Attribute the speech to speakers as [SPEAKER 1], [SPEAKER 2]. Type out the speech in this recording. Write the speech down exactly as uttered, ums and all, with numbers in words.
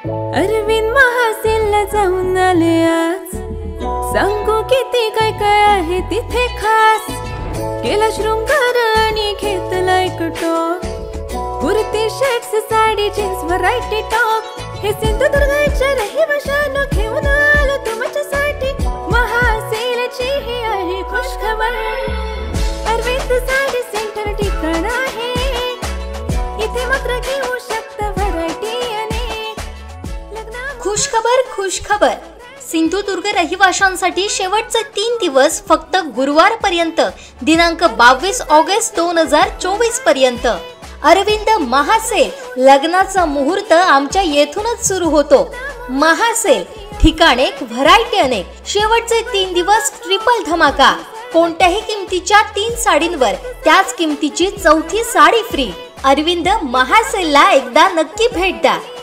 [SPEAKER 1] अरविंद महासेलला जाऊन आले आज, सांगू किती काय काय आहे तिथे खास. केला शृंगार आणि घेतला एक top, kurti shirts sari jeans variety top. हे सिंधुदुर्गाच्या रहिवाशांना घेऊन आलो तुमच्यासाठी, महासेलची ही आहे खुशखबर. अरविंद साडी सेंटर ठिकाण आहे, इथे मात्र घेऊ शकता व्हरायटी अनेक.
[SPEAKER 2] खुशखबर खुशखबर सिंधुदुर्ग रहिवाशांसाठी शेवटचे तीन दिवस फक्त गुरुवार पर्यंत दिनांक बावीस ऑगस्ट दोन हजार चोवीस पर्यंत. अरविंद महासेल लग्नाचा मुहूर्त आमच्या येथूनच सुरू होतो. महासेल ठिकाण एक व्हरायटी अनेक. शेवटचे तीन दिवस ट्रिपल धमाका. कोणत्याही किमतीच्या तीन साडींवर त्याच किमतीची चौथी साडी फ्री. अरविंद महासेलला एकदा नक्की भेट द्या.